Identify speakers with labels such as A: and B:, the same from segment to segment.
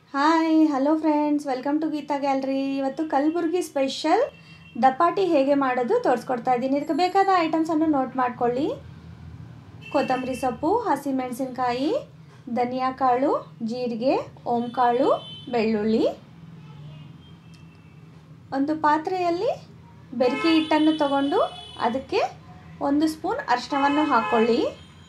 A: Hi hello friends, welcome to Geeta gallery. ಇವತ್ತು Kalaburagi special ದಪಾಟಿ ಹೇಗೆ ಮಾಡೋದು ತೋರಿಸ್ಕೊಡ್ತಾ ಇದ್ದೀನಿ. ಇದಕ್ಕೆ ಬೇಕಾದ ಐಟಮ್ಸನ್ನು ನೋಟ್ ಮಾಡ್ಕೊಳ್ಳಿ. ಕೊತ್ತಂಬರಿ ಸೊಪ್ಪು, ಹಸಿಮೆಣಸಿನಕಾಯಿ, ಧನಿಯಾ ಕಾಳು, ಜೀರಿಗೆ, ಓಂಕಾಳು, ಬೆಳ್ಳುಳ್ಳಿ. ಒಂದು ಪಾತ್ರೆಯಲ್ಲಿ ಬೆರಕೆ ಹಿಟ್ಟನ್ನು ತಗೊಂಡು ಅದಕ್ಕೆ 1 ಸ್ಪೂನ್ ಅರಿಶಿಣವನ್ನು ಹಾಕ್ಕೊಳ್ಳಿ.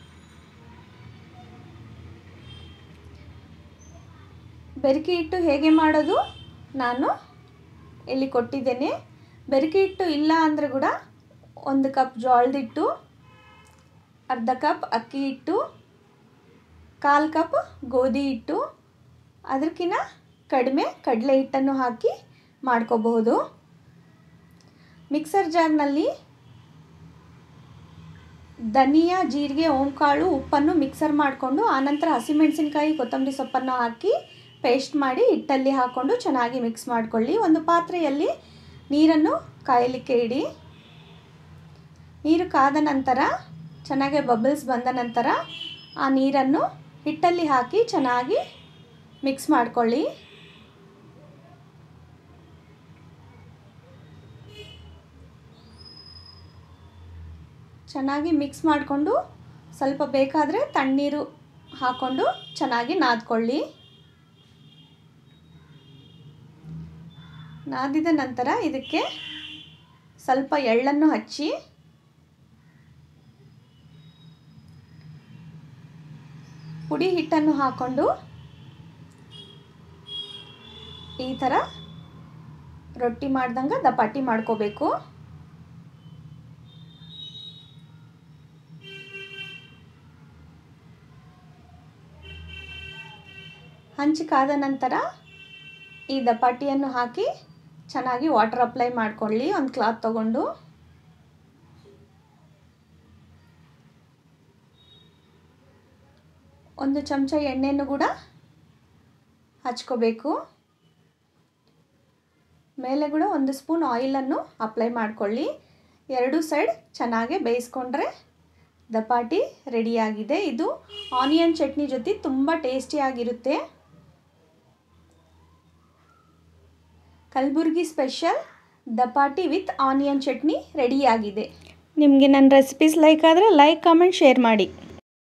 A: ಬೆರಕೆ ಹಿಟ್ಟು ಹೇಗೆ ಮಾಡೋದು ನಾನು ಇಲ್ಲಿ ಕೊಟ್ಟಿದ್ದೇನೆ. ಬೆರಕೆ ಹಿಟ್ಟು ಇಲ್ಲ ಅಂದರೆ ಕೂಡ 1 ಕಪ್ ಜೋಳದ ಹಿಟ್ಟು, ಅರ್ಧ ಕಪ್ ಅಕ್ಕಿ ಹಿಟ್ಟು, 1/4 ಕಪ್ ಗೋಧಿ ಹಿಟ್ಟು, ಅದಕ್ಕಿಂತ ಕಡಿಮೆ ಕಡಲೆ ಹಿಟ್ಟನ್ನು ಹಾಕಿ ಮಾಡ್ಕೋಬಹುದು. ಮಿಕ್ಸರ್ ಜಾರ್ನಲ್ಲಿ ಧನಿಯಾ, ಜೀರಿಗೆ, ಓಂಕಾಳು, ಉಪ್ಪನ್ನು ಮಿಕ್ಸರ್ ಮಾಡಿಕೊಂಡು ಆನಂತರ ಹಸಿಮೆಣಸಿನಕಾಯಿ, ಕೊತ್ತಂಬರಿ ಸೊಪ್ಪನ್ನು ಹಾಕಿ ಪೇಸ್ಟ್ ಮಾಡಿ ಹಿಟ್ಟಲ್ಲಿ ಹಾಕ್ಕೊಂಡು ಚೆನ್ನಾಗಿ ಮಿಕ್ಸ್ ಮಾಡಿಕೊಳ್ಳಿ. ಒಂದು ಪಾತ್ರೆಯಲ್ಲಿ ನೀರನ್ನು ಕಾಯಲಿಕ್ಕೆ ಇಡಿ. ನೀರು ಕಾದ ನಂತರ ಚೆನ್ನಾಗಿ ಬಬಲ್ಸ್ ಬಂದ ನಂತರ ಆ ನೀರನ್ನು ಹಿಟ್ಟಲ್ಲಿ ಹಾಕಿ ಚೆನ್ನಾಗಿ ಮಿಕ್ಸ್ ಮಾಡಿಕೊಳ್ಳಿ. ಚೆನ್ನಾಗಿ ಮಿಕ್ಸ್ ಮಾಡಿಕೊಂಡು ಸ್ವಲ್ಪ ಬೇಕಾದರೆ ತಣ್ಣೀರು ಹಾಕ್ಕೊಂಡು ಚೆನ್ನಾಗಿ ನಾದ್ಕೊಳ್ಳಿ. ನಾದಿದ ನಂತರ ಇದಕ್ಕೆ ಸ್ವಲ್ಪ ಎಳ್ಳನ್ನು ಹಚ್ಚಿ ಪುಡಿ ಹಿಟ್ಟನ್ನು ಹಾಕ್ಕೊಂಡು ಈ ಥರ ರೊಟ್ಟಿ ಮಾಡ್ದಂಗೆ ದಪಾಟಿ ಮಾಡ್ಕೋಬೇಕು. ಹಂಚಿಕಾದ ನಂತರ ಈ ದಪಾಟಿಯನ್ನು ಹಾಕಿ ಚೆನ್ನಾಗಿ ವಾಟರ್ ಅಪ್ಲೈ ಮಾಡ್ಕೊಳ್ಳಿ. ಒಂದು ಕ್ಲಾತ್ ತಗೊಂಡು ಒಂದು ಚಮಚ ಎಣ್ಣೆಯನ್ನು ಕೂಡ ಹಚ್ಕೋಬೇಕು. ಮೇಲೆ ಕೂಡ 1 ಸ್ಪೂನ್ ಆಯಿಲನ್ನು ಅಪ್ಲೈ ಮಾಡ್ಕೊಳ್ಳಿ. 2 ಸೈಡ್ ಚೆನ್ನಾಗಿ ಬೇಯಿಸ್ಕೊಂಡ್ರೆ ದಪಾಟಿ ರೆಡಿಯಾಗಿದೆ. ಇದು ಆನಿಯನ್ ಚಟ್ನಿ ಜೊತೆ ತುಂಬ ಟೇಸ್ಟಿಯಾಗಿರುತ್ತೆ. Kalaburagi special dapati with onion chutney ರೆಡಿಯಾಗಿದೆ. ನಿಮಗೆ ನನ್ನ ರೆಸಿಪೀಸ್ ಲೈಕ್ ಆದರೆ ಲೈಕ್, ಕಮೆಂಟ್, ಶೇರ್ ಮಾಡಿ.